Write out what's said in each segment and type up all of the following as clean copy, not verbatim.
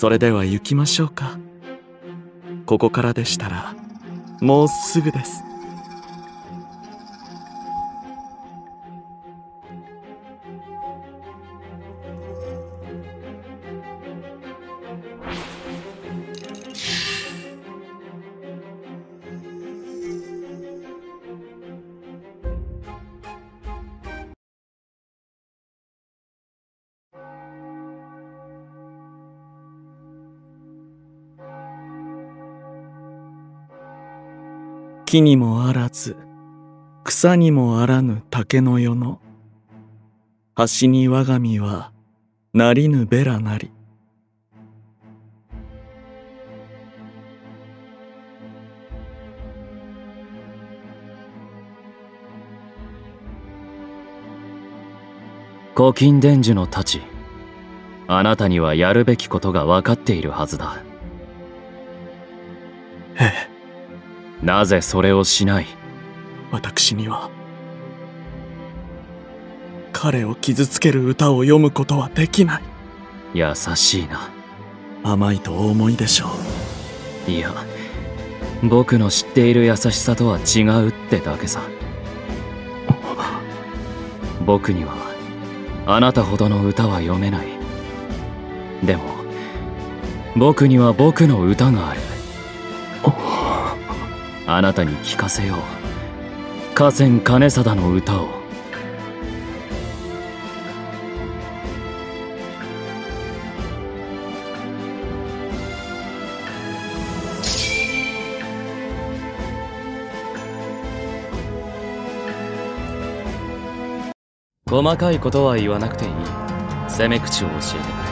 それでは行きましょうか。ここからでしたらもうすぐです。木にもあらず草にもあらぬ竹の世の端に我が身はなりぬべらなり。 古今伝授の太刀、あなたにはやるべきことが分かっているはずだ。 ええ、 なぜそれをしない？ 私には彼を傷つける歌を読むことはできない。 優しいな。 甘いとお思いでしょう。 いや、僕の知っている優しさとは違うってだけさ。僕にはあなたほどの歌は読めない。でも僕には僕の歌がある。あなたに聞かせよう、河川兼定の歌を。細かいことは言わなくていい。攻め口を教えてくれ。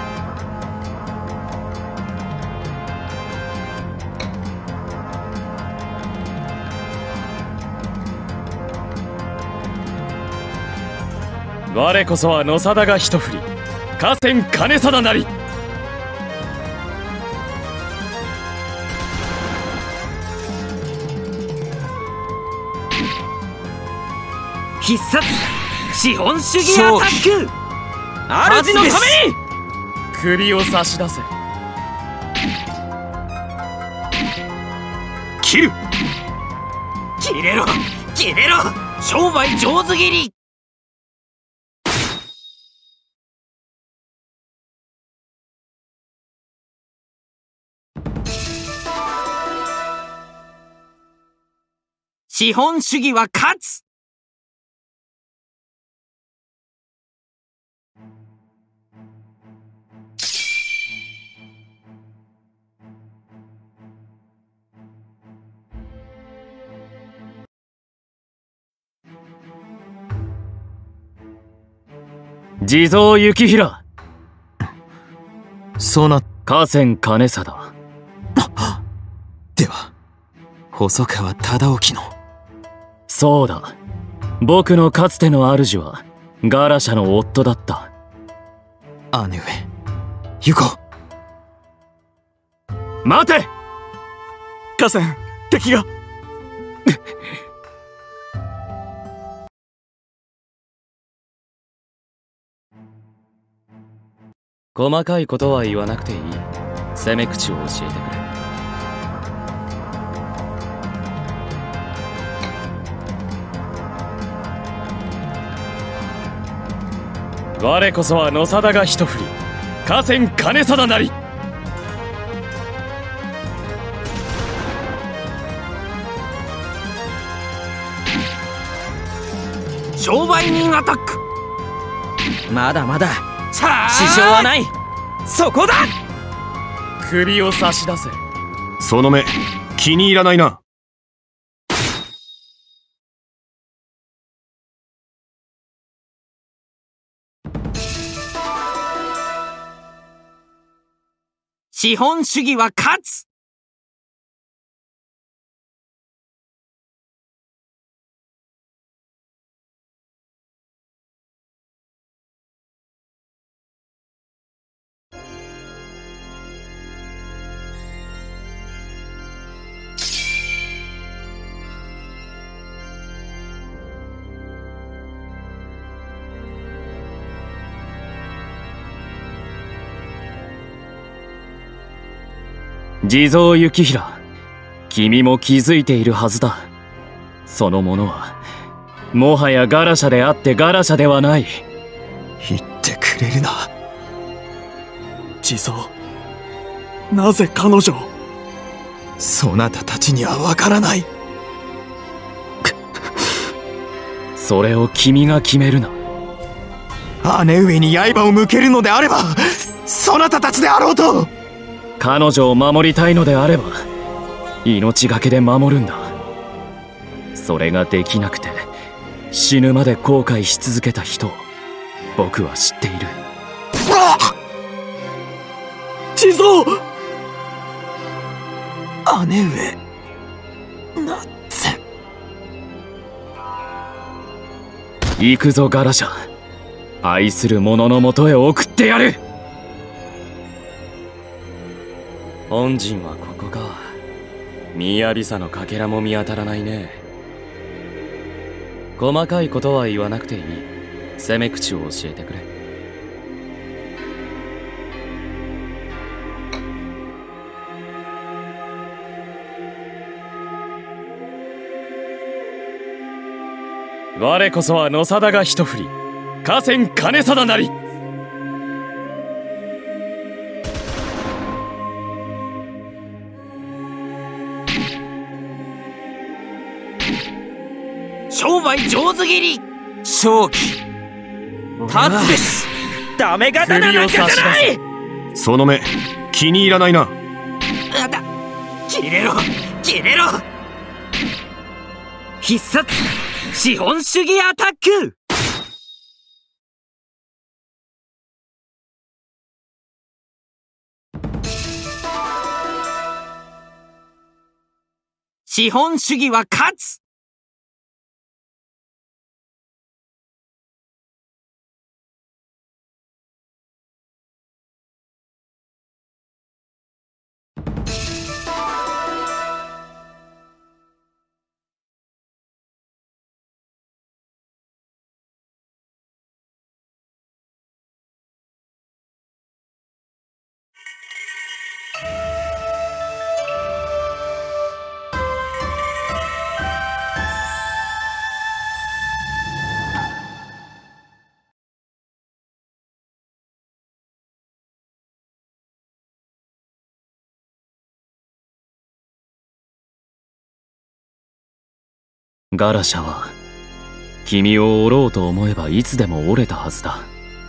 我こそは野定が一振り、河川兼定なり。 必殺資本主義アタック。主のために首を差し出せ。 切る。切れろ切れろ、商売上手切り。資本主義は勝つ。 地蔵幸平。 そうな。 河川兼定。 では細川忠興の。 そうだ、僕のかつての主はガラシャの夫だった。 姉上、行こう。待て。 河川、敵が。 細かいことは言わなくていい。攻め口を教えてくれ。我こそは野定が一振り、河川兼定なり。 商売人アタック。 まだまださあ支障はない。 そこだ。 首を差し出せ。 その目気に入らないな。 資本主義は勝つ。 地蔵幸平、君も気づいているはずだ。その者はもはやガラシャであってガラシャではない。 言ってくれるな。 地蔵、なぜ彼女を。 そなたたちにはわからない。 それを君が決めるな。 姉上に刃を向けるのであれば、そなたたちであろうと。 彼女を守りたいのであれば命がけで守るんだ。それができなくて死ぬまで後悔し続けた人を僕は知っている。 地蔵、 姉上、なぜ。 行くぞガラシャ、愛する者のもとへ送ってやる。本陣はここか。ミヤビサのかけらも見当たらないね。細かいことは言わなくていい。攻め口を教えてくれ。我こそは野貞が一振り、河川金貞なり。 商売上手切り。 正気。 立つべし。ダメ刀なんかじゃない。 その目気に入らないな。 あだ、切れろ切れろ。必殺資本主義アタック。資本主義は勝つ。 ガラシャは君を折ろうと思えばいつでも折れたはずだ。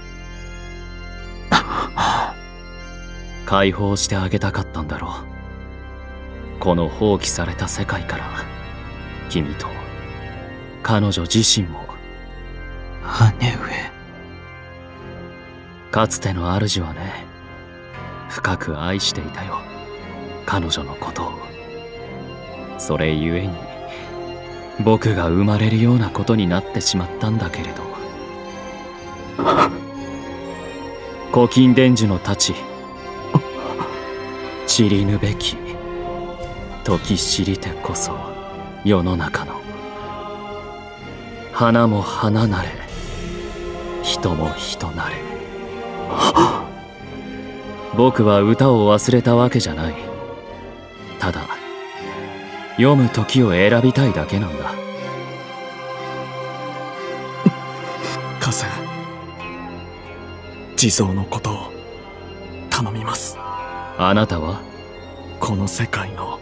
解放してあげたかったんだろう。この放棄された世界から君と彼女自身も。 姉上。 かつての主はね、深く愛していたよ、彼女のことを。それゆえに僕が生まれるようなことになってしまったんだけれど。古今伝授の太刀、知りぬべき時知りてこそ世の中の花も花なれ、人も人なれ。僕は歌を忘れたわけじゃない。ただ読む時を選びたいだけなんだ。 河川、地蔵のことを頼みます。 あなたはこの世界の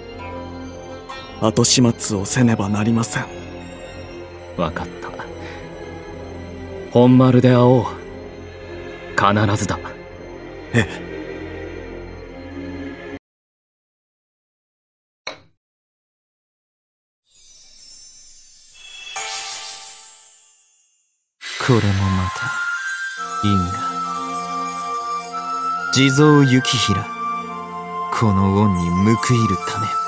後始末をせねばなりません。 分かった。本丸で会おう。必ずだ。 ええ。 これもまた因果。地蔵幸平、この恩に報いるため。